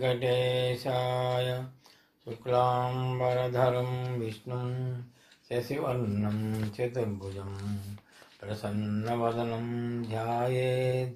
వెంకటేశాయ శుక్లాంబరధరం విష్ణుం శశివర్ణం చతుర్భుజం ప్రసన్నవదనం ధ్యాయేత్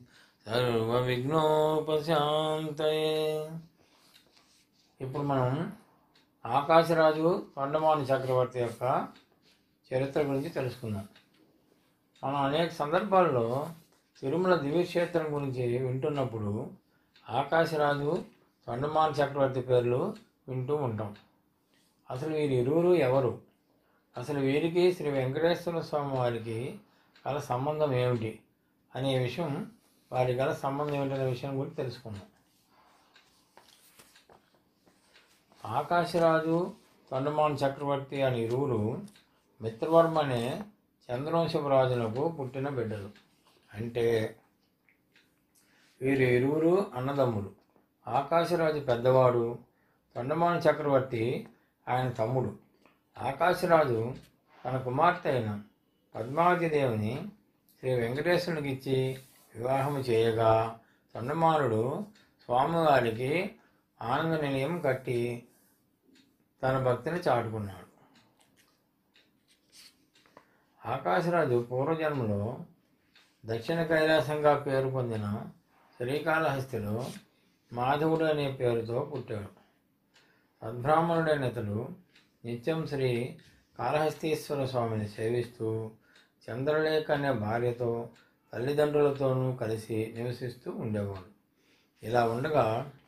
సర్వవిఘ్నోపశాంతయే. ఇప్పుడు మనం ఆకాశరాజు తొండమాను చక్రవర్తి యొక్క చరిత్ర గురించి తెలుసుకుందాం. మనం అనేక సందర్భాల్లో తిరుమల దివ్యక్షేత్రం గురించి వింటున్నప్పుడు ఆకాశరాజు తొండమాను చక్రవర్తి పేర్లు వింటూ ఉంటాం. అసలు వీరిరువురు ఎవరు? అసలు వీరికి శ్రీ వెంకటేశ్వర స్వామి వారికి గల సంబంధం ఏమిటి అనే విషయం, వారి గల సంబంధం ఏమిటనే విషయం గురించి తెలుసుకుందాం. ఆకాశరాజు తొండమాను చక్రవర్తి అనే ఇరువురు మిత్రవర్మ అనే చంద్రవంశపు రాజులకు పుట్టిన బిడ్డలు. అంటే వీరు ఇరువురు అన్నదమ్ములు. ఆకాశరాజు పెద్దవాడు, తొండమాను చక్రవర్తి ఆయన తమ్ముడు. ఆకాశరాజు తన కుమార్తె అయిన పద్మావతి దేవిని శ్రీ వెంకటేశ్వరునికి ఇచ్చి వివాహము చేయగా, తొండమానుడు స్వామివారికి ఆనంద నిలయం కట్టి తన భక్తిని చాటుకున్నాడు. ఆకాశరాజు పూర్వజన్మలో దక్షిణ కైలాసంగా పేరు పొందిన శ్రీకాళహస్తిలో మాధవుడు అనే పేరుతో పుట్టాడు. సద్బ్రాహ్మణుడైన ఇతడు నిత్యం శ్రీ కాళహస్తీశ్వర స్వామిని సేవిస్తూ చంద్రలేఖ అనే భార్యతో తల్లిదండ్రులతోనూ కలిసి నివసిస్తూ ఉండేవాడు. ఇలా ఉండగా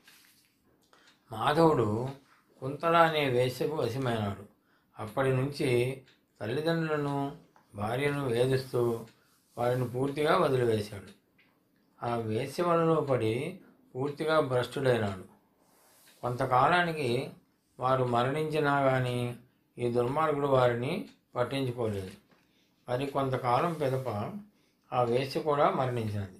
మాధవుడు కుంతల అనే వేశ్యకు వశమైనాడు. అప్పటి నుంచి తల్లిదండ్రులను భార్యను వేధిస్తూ వారిని పూర్తిగా వదిలివేశాడు. ఆ వేశ్య వలలో పడి పూర్తిగా భ్రష్టుడైనాడు. కొంతకాలానికి వారు మరణించినా కానీ ఈ దుర్మార్గుడు వారిని పట్టించుకోలేదు. మరి కొంతకాలం పిదప ఆ వేశ్య కూడా మరణించినది.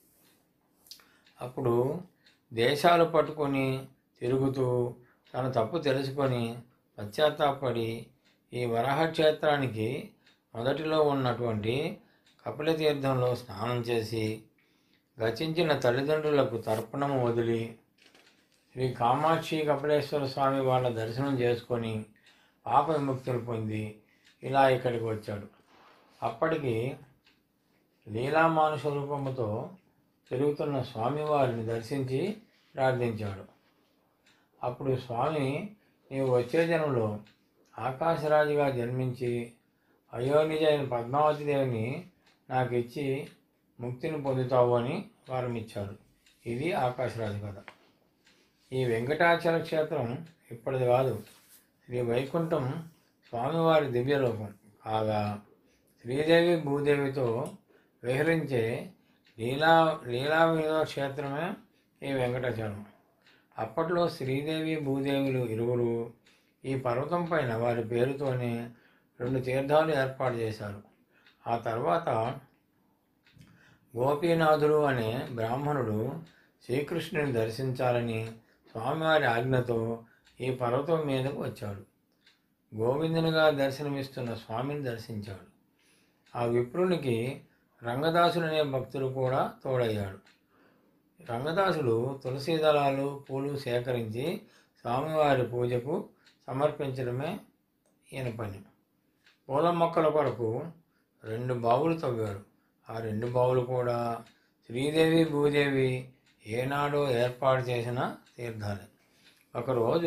అప్పుడు దేశాలు పట్టుకొని తిరుగుతూ తన తప్పు తెలుసుకొని పశ్చాత్తాపడి ఈ వరాహక్షేత్రానికి మొదటిలో ఉన్నటువంటి కపిలతీర్థంలో స్నానం చేసి గతించిన తల్లిదండ్రులకు తర్పణము వదిలి శ్రీ కామాక్షి కపిలేశ్వర స్వామి వాళ్ళ దర్శనం చేసుకొని పాప విముక్తులు పొంది ఇలా ఇక్కడికి వచ్చాడు. అప్పటికి లీలామానుష రూపముతో తిరుగుతున్న స్వామివారిని దర్శించి ప్రార్థించాడు. అప్పుడు స్వామి, నీవు వచ్చే జన్మలో ఆకాశరాజుగా జన్మించి అయోనిజ అయిన పద్మావతి దేవిని నాకు ఇచ్చి ముక్తిని పొందుతావు అని వరమిచ్చాడు. ఇది ఆకాశరాజు కథ. ఈ వెంకటాచల క్షేత్రం ఇప్పటిది కాదు, శ్రీ వైకుంఠం స్వామివారి దివ్యలోకం కాగా శ్రీదేవి భూదేవితో విహరించే లీలా వినోద క్షేత్రమే ఈ వెంకటాచలం. అప్పట్లో శ్రీదేవి భూదేవులు ఇరువురు ఈ పర్వతం పైన వారి పేరుతోనే 2 తీర్థాలు ఏర్పాటు చేశారు. ఆ తర్వాత గోపీనాథుడు అనే బ్రాహ్మణుడు శ్రీకృష్ణుని దర్శించాలని స్వామివారి ఆజ్ఞతో ఈ పర్వతం మీదకు వచ్చాడు. గోవిందునిగా దర్శనమిస్తున్న స్వామిని దర్శించాడు. ఆ విప్రునికి రంగదాసుడు అనే భక్తుడు కూడా తోడయ్యాడు. రంగదాసుడు తులసి దళాలు, పూలు సేకరించి స్వామివారి పూజకు సమర్పించడమే ఈయన పని. పూల మొక్కల కొరకు 2 బావులు తవ్వాడు. ఆ 2 బావులు కూడా శ్రీదేవి భూదేవి ఏనాడో ఏర్పాటు చేసిన తీర్థాలే. ఒకరోజు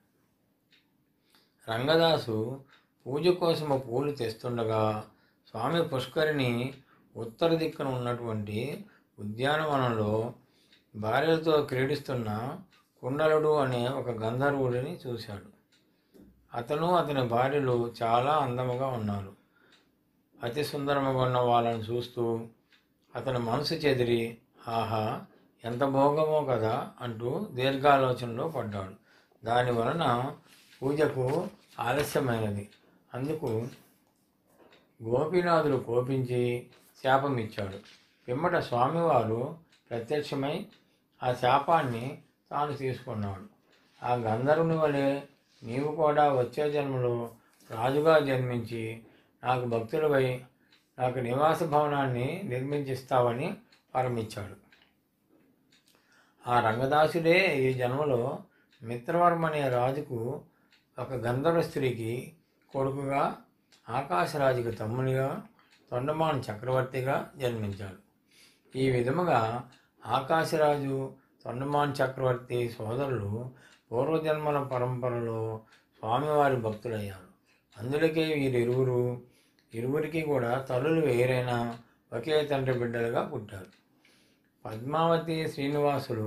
రంగదాసు పూజ కోసము పూలు తెస్తుండగా స్వామి పుష్కరిణి ఉత్తర దిక్కున ఉన్నటువంటి ఉద్యానవనంలో భార్యలతో క్రీడిస్తున్న కుండలుడు అనే ఒక గంధర్వుడిని చూశాడు. అతను అతని భార్యలు చాలా అందముగా ఉన్నారు. అతి సుందరముగా ఉన్న వాళ్ళని చూస్తూ అతని మనసు చెదిరి, ఆహా ఎంత భోగమో కదా అంటూ దీర్ఘాలోచనలో పడ్డాడు. దానివలన పూజకు ఆలస్యమైనది. అందుకు గోపీనాథుడు కోపించి శాపమిచ్చాడు. పిమ్మట స్వామివారు ప్రత్యక్షమై ఆ శాపాన్ని తాను తీసుకున్నాడు. ఆ గంధర్వుని వలె నీవు కూడా వచ్చే జన్మలో రాజుగా జన్మించి నాకు భక్తుడివై నాకు నివాస భవనాన్ని నిర్మించిస్తావని వరమిచ్చాడు. ఆ రంగదాసుడే ఈ జన్మలో మిత్రవర్మ అనే రాజుకు ఒక గంధర్వ స్త్రీకి కొడుకుగా, ఆకాశరాజుకి తమ్మునిగా, తొండమాను చక్రవర్తిగా జన్మించాడు. ఈ విధముగా ఆకాశరాజు, తొండమాను చక్రవర్తి సోదరులు పూర్వజన్మల పరంపరలో స్వామివారి భక్తులయ్యారు. అందులకే ఇరువురికి కూడా తల్లులు వేరైనా ఒకే తండ్రి బిడ్డలుగా పుట్టారు. పద్మావతి శ్రీనివాసులు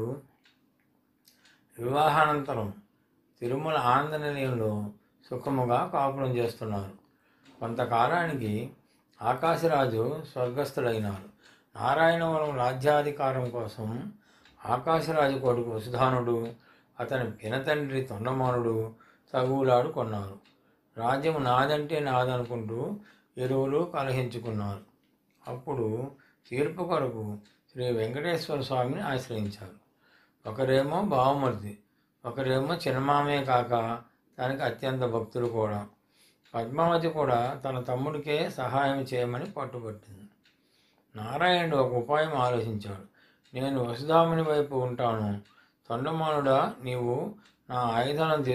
వివాహానంతరం తిరుమల ఆనంద నిలయంలో సుఖముగా కాపురం చేస్తున్నారు. కొంతకాలానికి ఆకాశరాజు స్వర్గస్థులైనారు. నారాయణవరం రాజ్యాధికారం కోసం ఆకాశరాజు కొడుకు వసుధానుడు, అతని పినతండ్రి తొండమానుడు తగువులాడు కొన్నారు. రాజ్యం నాదంటే నాదనుకుంటూ ఇరువురు కలహించుకున్నారు. అప్పుడు తీర్పు కొరకు శ్రీ వెంకటేశ్వర స్వామిని ఆశ్రయించారు. ఒకరేమో బావమర్ది, ఒకరేమో చిన్నమామే కాక దానికి అత్యంత భక్తులు కూడా. పద్మావతి కూడా తన తమ్ముడికే సహాయం చేయమని పట్టుబట్టింది. నారాయణుడు ఒక ఉపాయం ఆలోచించాడు. నేను వసుధాముని వైపు ఉంటాను, తొండమానుడా నీవు నా ఆయుధాలను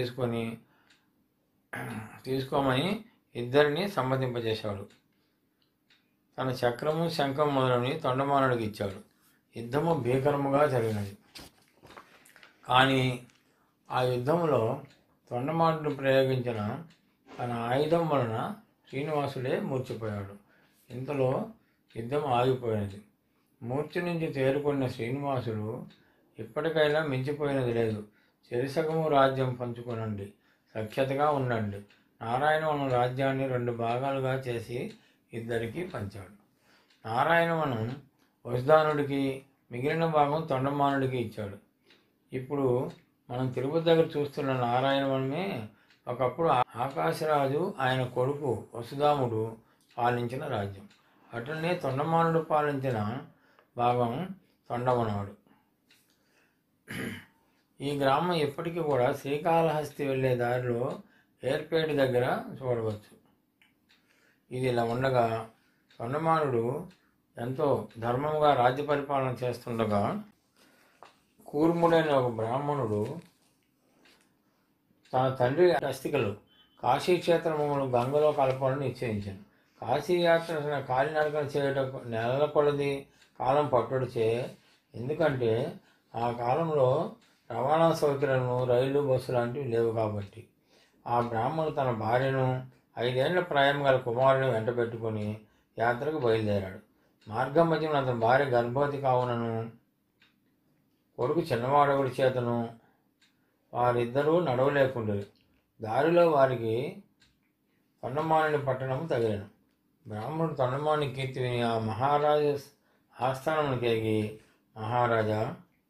తీసుకోమని ఇద్దరిని సమ్మతింపజేశాడు. తన చక్రము, శంఖం మొదలని తొండమానుడికి ఇచ్చాడు. యుద్ధము భీకరముగా జరిగినది. కానీ ఆ యుద్ధంలో తొండమానుడు ప్రయోగించిన తన ఆయుధం వలన శ్రీనివాసుడే మూర్చిపోయాడు. ఇంతలో యుద్ధం ఆగిపోయినది. మూర్ఛ నుంచి తేరుకున్న శ్రీనివాసుడు, ఇప్పటికైనా మించిపోయినది లేదు, చెరిసగము రాజ్యం పంచుకొనండి, సఖ్యతగా ఉండండి. నారాయణవనం రాజ్యాన్ని 2 భాగాలుగా చేసి ఇద్దరికి పంచాడు. నారాయణవనం వసుధానుడికి, మిగిలిన భాగం తొండమానుడికి ఇచ్చాడు. ఇప్పుడు మనం తిరుపతి దగ్గర చూస్తున్న నారాయణవనమే ఒకప్పుడు ఆకాశరాజు ఆయన కొడుకు వసుధాముడు పాలించిన రాజ్యం. అట్లనే తొండమానుడు పాలించిన భాగం తొండమనాడు. ఈ గ్రామం ఇప్పటికీ కూడా శ్రీకాళహస్తి వెళ్ళే దారిలో ఏర్పేట దగ్గర చూడవచ్చు. ఇది ఇలా ఉండగా తొండమానుడు ఎంతో ధర్మముగా రాజ్య పరిపాలన చేస్తుండగా కూర్ముడైన ఒక బ్రాహ్మణుడు తన తండ్రి అస్థికలు కాశీక్షేత్రములు గంగలో కలపాలని నిశ్చయించాను. కాశీయాత్ర కాలినడకన చేయటకు నెలల కొలది కాలం పట్టుడిచే, ఎందుకంటే ఆ కాలంలో రవాణా సౌకర్యాలను రైలు, బస్సు లాంటివి లేవు కాబట్టి. ఆ బ్రాహ్మణుడు తన భార్యను, 5 ఏళ్ల ప్రాయం గల కుమారుని వెంట పెట్టుకుని యాత్రకు బయలుదేరాడు. మార్గం మధ్యలో అతని భార్య గర్భవతి కావునను కొడుకు చిన్నవాడొకటి చేతను వారిద్దరూ నడవలేకుండేది. దారిలో వారికి తొండమానుని పట్టణము తగిలిన. బ్రాహ్మణుడు తొండమానుని కీర్తి విని ఆ మహారాజు ఆస్థానమును కేగి, మహారాజా,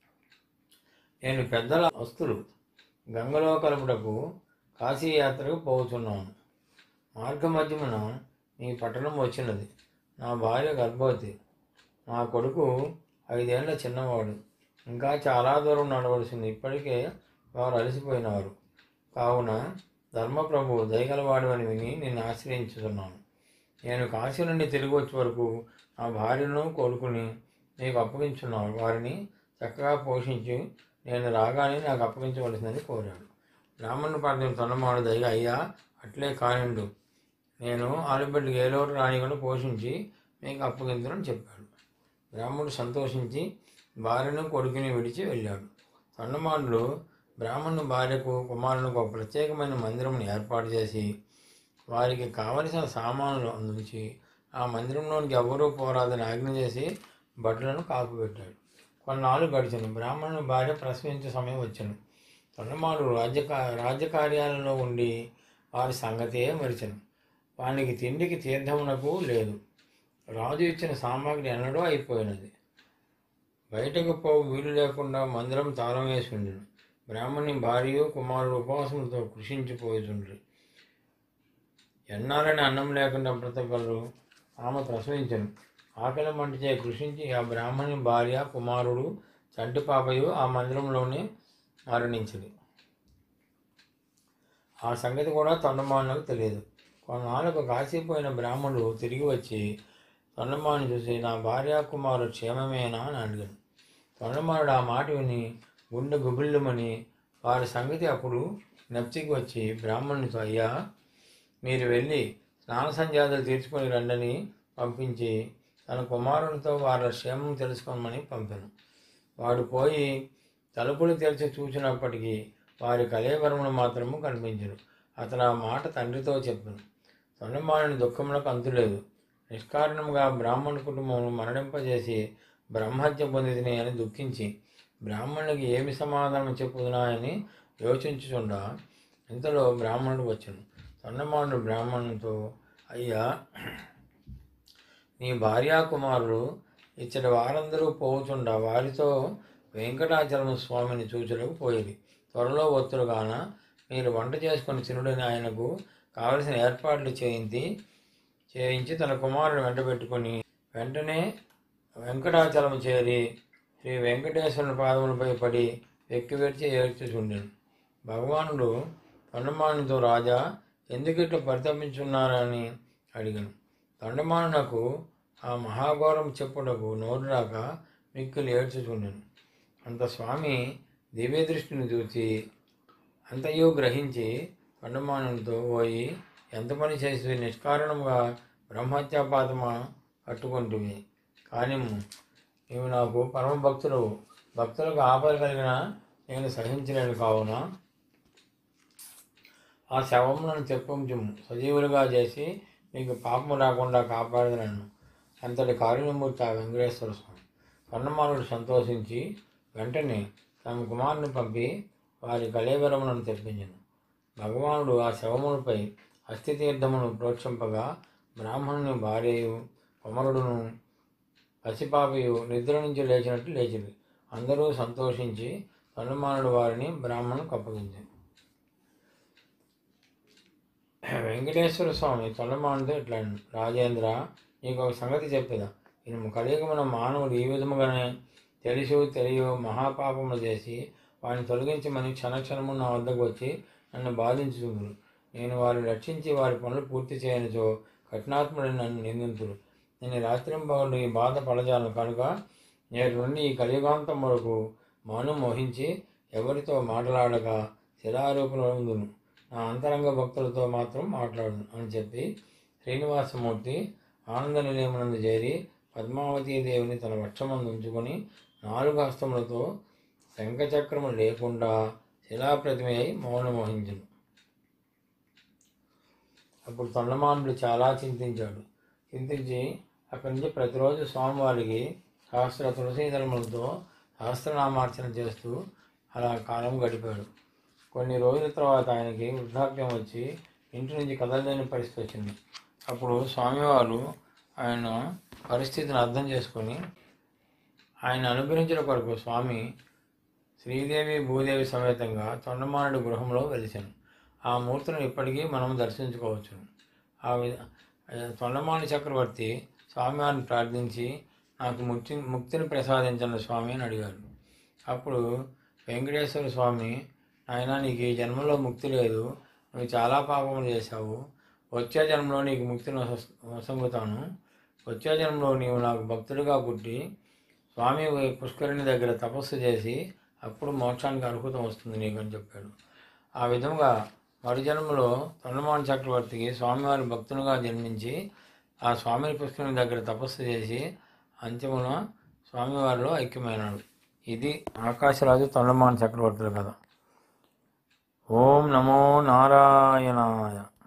నేను పెద్దల వస్తులు గంగలో కలుపుటకు కాశీయాత్రకు పోతున్నాను. మార్గమధ్యమున నీ పట్టణం వచ్చినది. నా భార్య గర్భవతి, నా కొడుకు 5 ఏళ్ల చిన్నవాడు. ఇంకా చాలా దూరం నడవలసింది. ఇప్పటికే వారు అలసిపోయినారు. కావున ధర్మప్రభు దయగలవాడు అని విని నిన్ను ఆశ్రయించుతున్నాను. నేను కాశీ నుండి తిరిగి వచ్చే వరకు నా భార్యను, కొడుకుని నీకు అప్పగించున్నాను. వారిని చక్కగా పోషించి నేను రాగానే నాకు అప్పగించవలసిందని కోరాడు. బ్రాహ్మణుడు పడిన తొండమానుడు దయగా, అయ్యా అట్లే కానిండు, నేను ఆలుబిడ్డకి ఏ లోటు రానికుండా పోషించి మీకు అప్పగించనని చెప్పాడు. బ్రాహ్మణుడు సంతోషించి భార్యను, కొడుకుని విడిచి వెళ్ళాడు. తొండమానుడు బ్రాహ్మణుని భార్యకు, కుమారునికి ఒక ప్రత్యేకమైన మందిరంను ఏర్పాటు చేసి వారికి కావలసిన సామానులు అందించి ఆ మందిరంలోనికి ఎవరూ పోరాదని ఆజ్ఞ చేసి భటులను కాపుపెట్టాడు. కొన్నాళ్ళు గడిచను. బ్రాహ్మణుని భార్య ప్రసవించే సమయం వచ్చను. తొండమానుడు రాజ్యకార్యాలలో ఉండి వారి సంగతే మరిచెను. వానికి తిండికి తీర్థమునకు లేదు. రాజు ఇచ్చిన సామాగ్రి ఎన్నడూ అయిపోయినది. బయటకు పోవు వీలు లేకుండా మందిరం తాళం వేసి ఉండెను. బ్రాహ్మణుని భార్య, కుమారుడు ఉపవాసములతో కృషించిపోతుండ్రి. ఎన్నాలని అన్నం లేకుండా బ్రతకగలరు. ఆమె ప్రసవించను. ఆకలి మంటిచే కృషించి ఆ బ్రాహ్మణుని భార్య, కుమారుడు, చంటి పాపయు ఆ మందిరంలోనే మరణించింది. ఆ సంగతి కూడా తొండమానులకు తెలియదు. కొన్నాళ్ళకు కాశీపోయిన బ్రాహ్మణుడు తిరిగి వచ్చి తొండమాను చూసి, నా భార్య, కుమారుడు క్షేమమేనా అని అడిగాడు. తొండమానుడు ఆ మాట విని, గుండె గుబిళ్ళుమని వారి సంగతి అప్పుడు జ్ఞప్తికి వచ్చి బ్రాహ్మణునితో, అయ్యా, మీరు వెళ్ళి స్నాన సంధ్యాదులు తీర్చుకొని రండని పంపించి తన కుమారునితో వారి క్షేమం తెలుసుకోమని పంపాను. వాడు పోయి తలుపులు తెరిచి చూసినప్పటికీ వారి కళేబరమును మాత్రము కనిపించరు. అతను ఆ మాట తండ్రితో చెప్పాను. తొండమానుని దుఃఖములకు అంతులేదు. నిష్కారణంగా బ్రాహ్మణ కుటుంబం మరణింపజేసి బ్రహ్మహత్య పొందితిని అని దుఃఖించి బ్రాహ్మణునికి ఏమి సమాధానం చెప్పుదునా అని యోచించుచుండా ఇంతలో బ్రాహ్మణుడు వచ్చాను. తొండమానుడు బ్రాహ్మణునితో, అయ్యా, నీ భార్యా కుమారులు ఇచ్చటి వారందరూ పోవుచుండా వారితో వెంకటాచలమ స్వామిని చూచుటకు పోయేది. త్వరలో ఒత్తులుగాన మీరు వంట చేసుకుని తినుడని ఆయనకు కావలసిన ఏర్పాట్లు చేయించి తన కుమారుని వెంటబెట్టుకుని వెంటనే వెంకటాచలం చేరి శ్రీ వెంకటేశ్వరుని పాదములపై పడి వెక్కివెడిచి ఏడ్చుచుండెను. భగవానుడు తొండమానునితో, రాజా, ఎందుకిట్లా పరితపించున్నారని అడిగాను. తొండమానునకు ఆ మహాఘోరం చెప్పుటకు నోరు రాక మిక్కిలి ఏడ్చుచుండెను. అంత స్వామి దివ్య దృష్టిని చూసి అంతయు గ్రహించి తొండమానునితో, పోయి ఎంత పని చేసి నిష్కారణంగా బ్రహ్మహత్యాపాతమా కట్టుకుంటువి. కానీ నీవు నాకు పరమ భక్తుడవు. భక్తులకు ఆపద కలిగిన నేను సహించలేను. కావున ఆ శవములను తెప్పించుము, సజీవులుగా చేసి నీకు పాపము రాకుండా కాపాడదనను. అంతటి కారుణ్యమూర్తి ఆ వెంకటేశ్వర స్వామి. తొండమానుడు సంతోషించి వెంటనే తమ కుమారుని పంపి వారి కళేబరములను తెప్పించను. భగవానుడు ఆ శవములపై అస్థితీర్థమును ప్రోక్షింపగా బ్రాహ్మణుని భార్యయు కుమారుడును పసిపాపయు నిద్ర నుంచి లేచినట్టు లేచింది. అందరూ సంతోషించి తొండమానుడు వారిని బ్రాహ్మణునికి అప్పగించారు. వెంకటేశ్వర స్వామి తొండమానుడితో ఇట్లా, రాజేంద్ర, నీకు ఒక సంగతి చెప్పేదా. ఈయన కలియుగమున మానవుడు ఈ విధముగానే తెలియో మహాపాపములు చేసి వారిని తొలగించమని క్షణక్షణము నా వద్దకు వచ్చి నన్ను బాధించుదురు. నేను వారిని రక్షించి వారి పనులు పూర్తి చేయనిచో కఠినాత్ముడిని నన్ను నిందింతురు. నేను రాత్రింబగళ్ళు ఈ బాధ పడజాను కనుక నేటి నుండి ఈ కలియుగాంతం వరకు మౌనం మోహించి ఎవరితో మాట్లాడక శిలారూపందును. నా అంతరంగ భక్తులతో మాత్రం మాట్లాడును అని చెప్పి శ్రీనివాసమూర్తి ఆనంద నిలయమునందు చేరి పద్మావతీదేవిని తన వక్షమందు ఉంచుకొని 4 హస్తములతో శంఖచక్రము లేకుండా శిలాప్రతిమ అయి మౌనమోహించును. అప్పుడు తొండమానుడు చాలా చింతించి అక్కడి నుంచి ప్రతిరోజు స్వామివారికి సహస్ర తులసీదళములతో సహస్రనామార్చన చేస్తూ అలా కాలం గడిపాడు. కొన్ని రోజుల తర్వాత ఆయనకి వృద్ధాప్యం వచ్చి ఇంటి నుంచి కదలలేని పరిస్థితి వచ్చింది. అప్పుడు స్వామివారు ఆయన పరిస్థితిని అర్థం చేసుకొని ఆయన అనుగ్రహించిన కొరకు స్వామి శ్రీదేవి భూదేవి సమేతంగా తొండమానుడి గృహంలో వెలిసాను. ఆ మూర్తులను ఇప్పటికీ మనం దర్శించుకోవచ్చు. తొండమాను చక్రవర్తి స్వామివారిని ప్రార్థించి నాకు ముక్తిని ప్రసాదించండి స్వామి అని అడిగారు. అప్పుడు వెంకటేశ్వర స్వామి, ఆయన నీకు ఈ జన్మలో ముక్తి లేదు, నువ్వు చాలా పాపములు చేశావు. వచ్చే జన్మలో నీకు ముక్తిని వసంగుతాను. వచ్చే జన్మలో నీవు నాకు భక్తుడిగా పుట్టి స్వామి పుష్కరిణి దగ్గర తపస్సు చేసి అప్పుడు మోక్షానికి అర్హత వస్తుంది నీకు అని చెప్పాడు. ఆ విధంగా మరుజన్మలో తొండమాను చక్రవర్తికి స్వామివారి భక్తునిగా జన్మించి ఆ స్వామిని పుష్కరిణి దగ్గర తపస్సు చేసి అంత్యమున స్వామివారిలో ఐక్యమైనాడు. ఇది ఆకాశరాజు తొండమాను చక్రవర్తుల కథ. ఓం నమో నారాయణాయ.